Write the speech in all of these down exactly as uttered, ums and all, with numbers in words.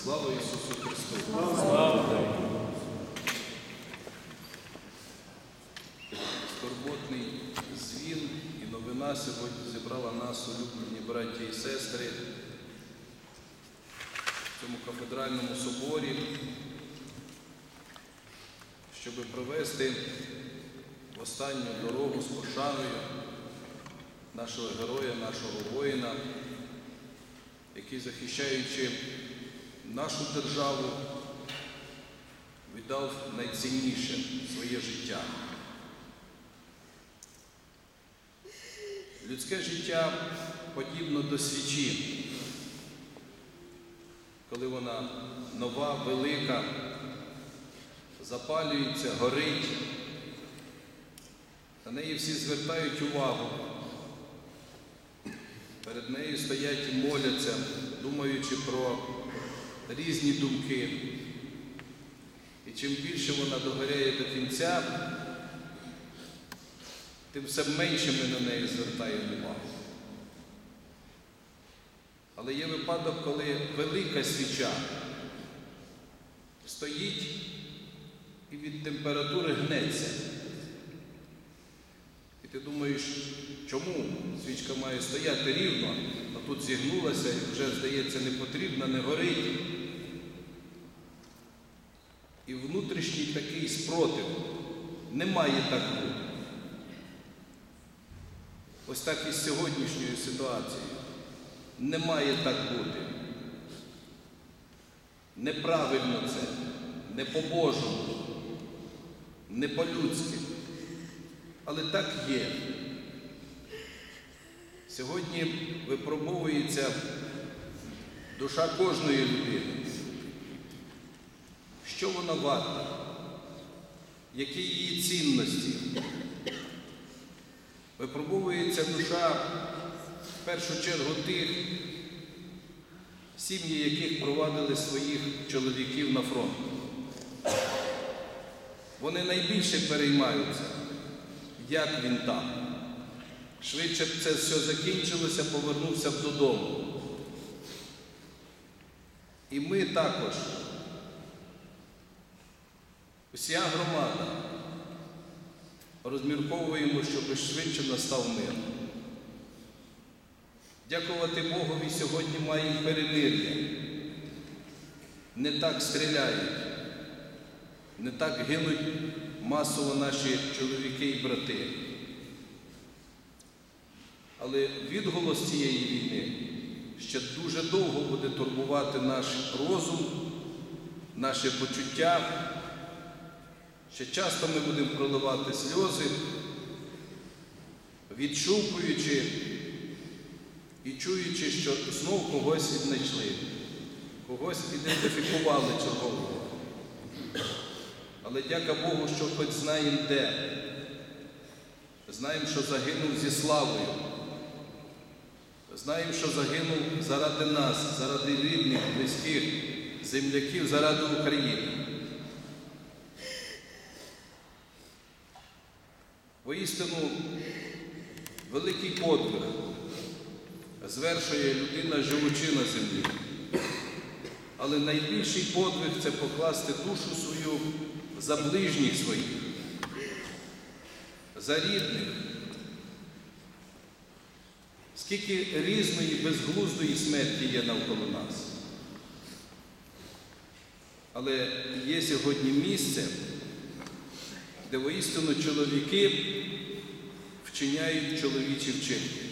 Слава Ісусу Христу! Слава! Скорботний дзвін і новина сьогодні зібрала нас, улюблені браті і сестри, в цьому кафедральному соборі, щоб провести в останню дорогу з пошаною нашого героя, нашого воїна, який, захищаючи нашу державу, віддав найцінніше своє життя. Людське життя подібно до свічі, коли вона нова, велика, запалюється, горить, на неї всі звертають увагу. Перед нею стоять і моляться, думаючи про різні думки. І чим більше вона догоряє до кінця, тим все менше ми на неї звертаємо увагу. Але є випадок, коли велика свіча стоїть і від температури гнеться. І ти думаєш, чому свічка має стояти рівно, а тут зігнулася і вже, здається, не потрібна, не горить. І внутрішній такий спротив. Не має так бути. Ось так і з сьогоднішньою ситуацією. Не має так бути. Неправильно це, не по-божому, не по-людськи. Але так є. Сьогодні випробовується душа кожної людини. Що вона варта? Які її цінності? Випробовується душа в першу чергу тих, сім'ї, яких провадили своїх чоловіків на фронт. Вони найбільше переймаються, як він там. Швидше б це все закінчилося, повернувся б додому. І ми також, вся громада, розмірковуємо, щоб швидше настав мир. Дякувати Богові, сьогодні маємо перемир'я. Не так стріляють, не так гинуть масово наші чоловіки і брати. Але відголос цієї війни ще дуже довго буде турбувати наш розум, наше почуття. Ще часто ми будемо проливати сльози, відшукуючи і чуючи, що знов когось віднайшли, когось ідентифікували чергового. Але дяка Богу, що хоч знаємо де. Знаємо, що загинув зі славою. Знаємо, що загинув заради нас, заради рідних, близьких, земляків, заради України. Воістину, великий подвиг звершує людина, живучи на землі. Але найбільший подвиг – це покласти душу свою за ближніх своїх, за рідних. Скільки різної, безглуздої смерті є навколо нас. Але є сьогодні місце, де воістину чоловіки вчиняють чоловічі вчинки.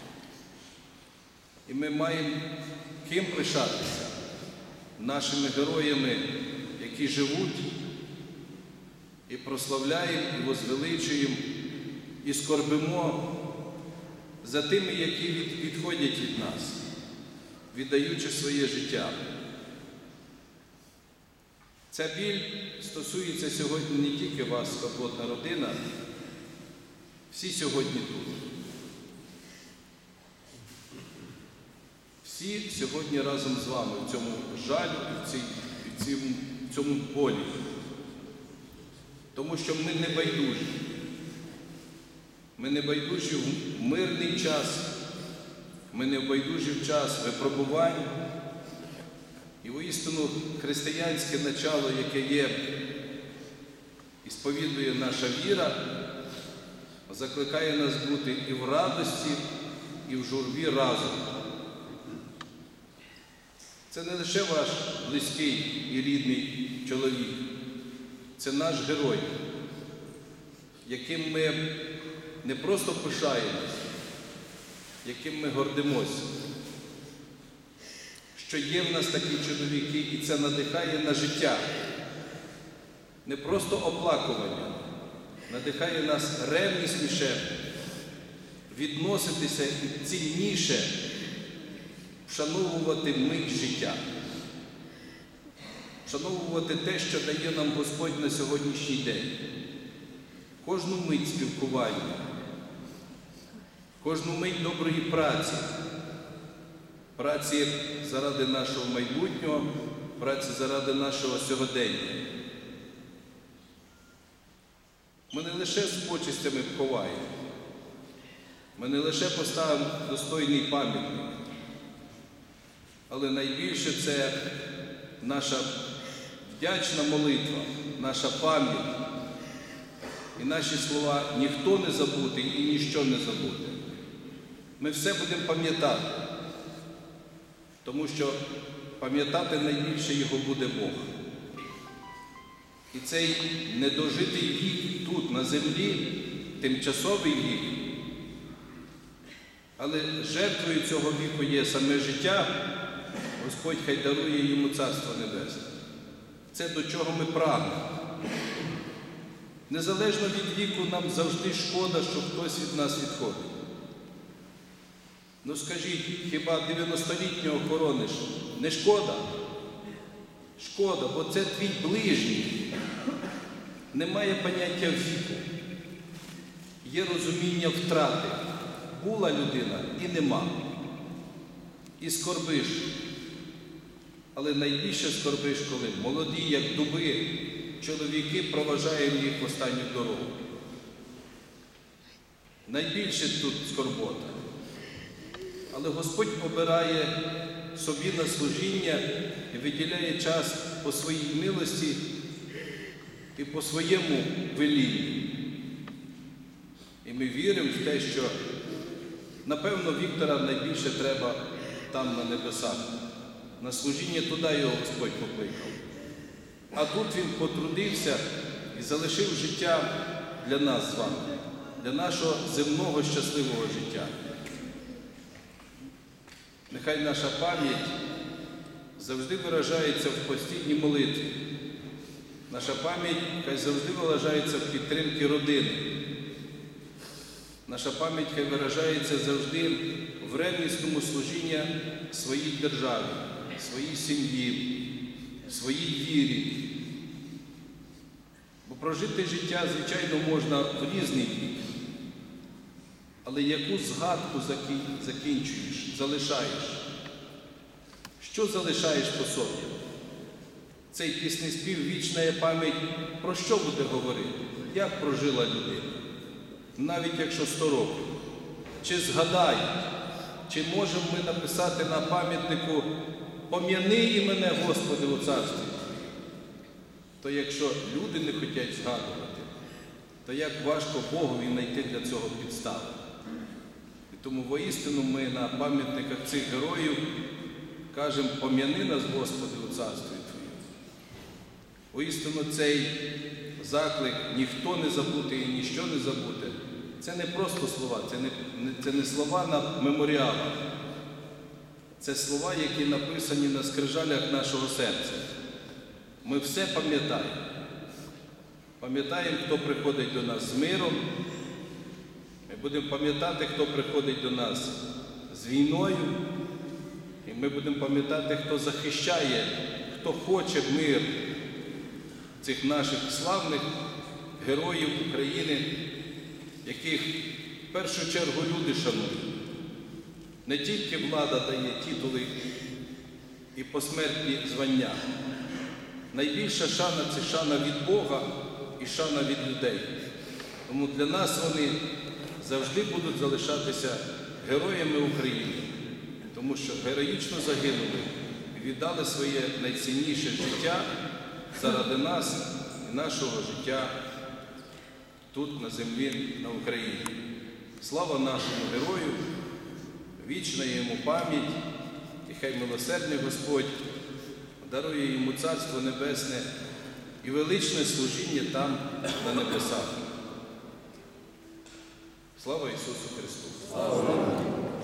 І ми маємо ким пишатися? Нашими героями, які живуть і прославляємо, і возвеличуємо, і скорбимо за тими, які відходять від нас, віддаючи своє життя. Ця біль стосується сьогодні не тільки вас, скорботна родина, всі сьогодні тут. Всі сьогодні разом з вами в цьому жалю і в, цій, в, цій, в цьому болі. Тому що ми не байдужі. Ми не байдужі в мирний час, ми не байдужі в час випробувань, І воістину християнське начало, яке є і сповідує наша віра, закликає нас бути і в радості, і в журбі разом. Це не лише ваш близький і рідний чоловік, це наш герой, яким ми не просто пишаємось, яким ми гордимося, що є в нас такі чоловіки, і це надихає на життя. Не просто оплакування, надихає нас ревнісніше відноситися і цінніше вшановувати мить життя. Вшановувати те, що дає нам Господь на сьогоднішній день. Кожну мить спілкування, кожну мить доброї праці, праці заради нашого майбутнього, праці заради нашого сьогодення. Ми не лише з почестями ховаємо, ми не лише поставимо достойний пам'ятник, але найбільше це наша вдячна молитва, наша пам'ять і наші слова «ніхто не забути і ніщо не забути». Ми все будемо пам'ятати, тому що пам'ятати найбільше його буде Бог. І цей недожитий вік тут, на землі, тимчасовий вік, але жертвою цього віку є саме життя, Господь хай дарує йому Царство Небесне. Це до чого ми прагнемо. Незалежно від віку нам завжди шкода, що хтось від нас відходить. Ну скажіть, хіба дев'яностолітнього хорониш? Не шкода? Шкода, бо це твій ближній. Немає поняття віку. Є розуміння втрати. Була людина і нема. І скорбиш. Але найбільше скорбиш, коли молоді, як дуби, чоловіки проважаємо їх в останню дорогу. Найбільше тут скорбота. Але Господь обирає собі на служіння і виділяє час по своїй милості і по своєму велінню. І ми віримо в те, що, напевно, Віктора найбільше треба там на небесах. На служіння туди його Господь покликав. А тут він потрудився і залишив життя для нас з вами, для нашого земного щасливого життя. Нехай наша пам'ять завжди виражається в постійній молитві. Наша пам'ять хай завжди виражається в підтримці родини. Наша пам'ять хай виражається завжди в ревнісному служінні своїй державі, своїй сім'ї, своїй вірі. Бо прожити життя, звичайно, можна в різний вік. Але яку згадку закінчуєш, залишаєш? Що залишаєш по собі? Цей піснеспів «Вічна пам'ять» про що буде говорити? Як прожила людина? Навіть якщо сто років. Чи згадають? Чи можемо ми написати на пам'ятнику «Пом'яни і мене, Господи, у царстві»? То якщо люди не хочуть згадувати, то як важко Богові знайти для цього підстави. І тому воістину ми на пам'ятниках цих героїв кажемо «Пом'яни нас, Господи, у царстві Твоєму». Воістину цей заклик «ніхто не забути і ніщо не забути» – це не просто слова, це не, це не слова на меморіалах. Це слова, які написані на скрижалях нашого серця. Ми все пам'ятаємо. Пам'ятаємо, хто приходить до нас з миром. Ми будемо пам'ятати, хто приходить до нас з війною. І ми будемо пам'ятати, хто захищає, хто хоче мир цих наших славних героїв України, яких в першу чергу люди шанують. Не тільки влада дає титули і посмертні звання. Найбільша шана – це шана від Бога і шана від людей. Тому для нас вони завжди будуть залишатися героями України, тому що героїчно загинули і віддали своє найцінніше життя заради нас і нашого життя тут, на землі, на Україні. Слава нашому герою, вічна йому пам'ять, і хай милосердний Господь дарує йому Царство Небесне і величне служіння там, на небесах. Слава Ісусу Христу! Слава!